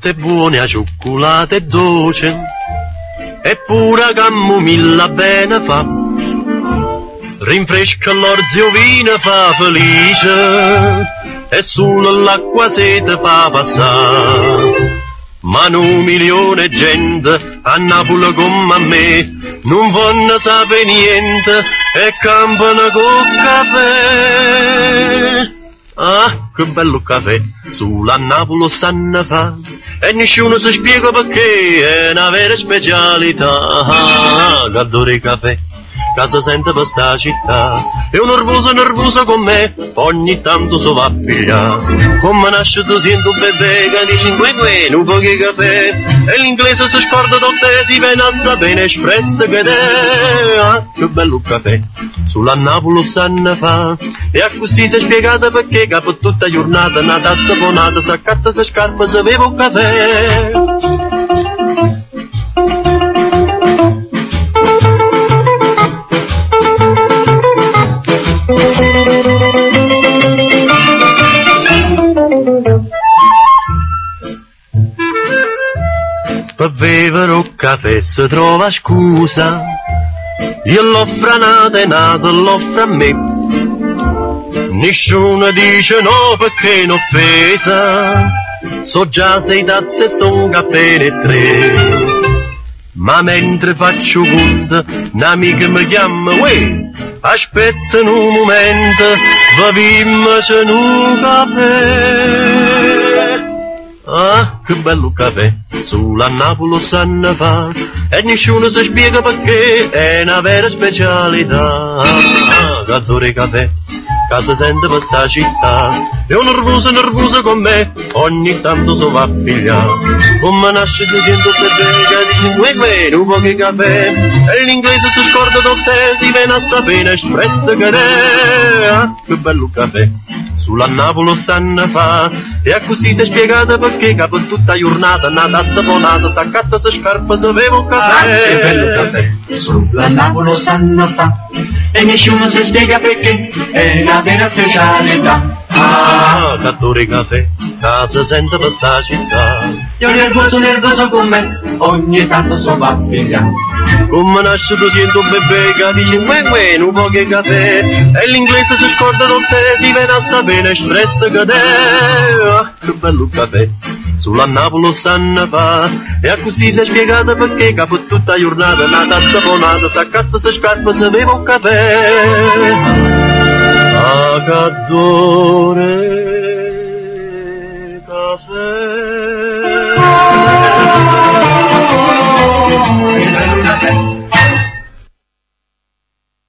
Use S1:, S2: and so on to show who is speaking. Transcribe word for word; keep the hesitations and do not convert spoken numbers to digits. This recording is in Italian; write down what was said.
S1: latte buone, a cioccolato e dolce, e pure camomilla bene fa, rinfresca l'orzio vino fa felice, e solo l'acqua sete fa passare. Ma un milione di gente a Napoli come a me non vanno sapere niente e campano col caffè. Ah, che bello caffè, sulla Napoli stanno fa, e nessuno si spiega perché è una vera specialità. Ah, che adoro il caffè, che si sente per sta città, e un nervoso nervoso con me ogni tanto si va a pigliare. Come nasce tu sento un bebè che dice in que un po' di caffè, e l'inglese si scorda da te, si viene a sapere espresso che è. Ah, che bello caffè, sulla Napoli sanno fa, e a così si è spiegata perché capo tutta giornata una tazza bonata, si accatta si scarpa, si beve un caffè. Per bere un caffè si trova scusa, io l'offro a nata e nata l'offro a me, nessuno dice no perché è un'offesa, so già sei tazze e son caffè e tre. Ma mentre faccio conto, un'amica mi chiama, uè, aspetta un momento, beviamoci un caffè. Ah, che bello caffè, sulla Napoli sanno fa, e nessuno si spiega perché è una vera specialità. Ah, che adoro il caffè, che si sente per sta città, e un nervoso nervoso con me ogni tanto si va a pigliare. Come nasce tu sento bebè che dice que que un po' di caffè, e l'inglese si scorda da te, si viene a sapere espresso che è. Ah, che bello caffè, sulla Napoli sanno fa, e a così si è spiegata perché capo tutta giornata una tazza bonata, s'accatta si scarpa, si beve un caffè.
S2: Ah, che bello caffè, sulla Napoli sanno fa, e nessuno si spiega perché è la vera specialità.
S1: Ah, che adoro il caffè, che si sente per sta città,
S2: io nervoso nervoso con me ogni tanto so va a pigliare.
S1: come nasce tu sento un bebè che dice que que un po' di caffè, e l'inglese si scorda da te, si viene a sapere espresso che è. Ah, che bello caffè, sulla Napoli sanno fa, e a così si è spiegata perché capo tutta giornata una tazza bonata, s'accatta si scarpa, si beve un caffè. Ah, che adoro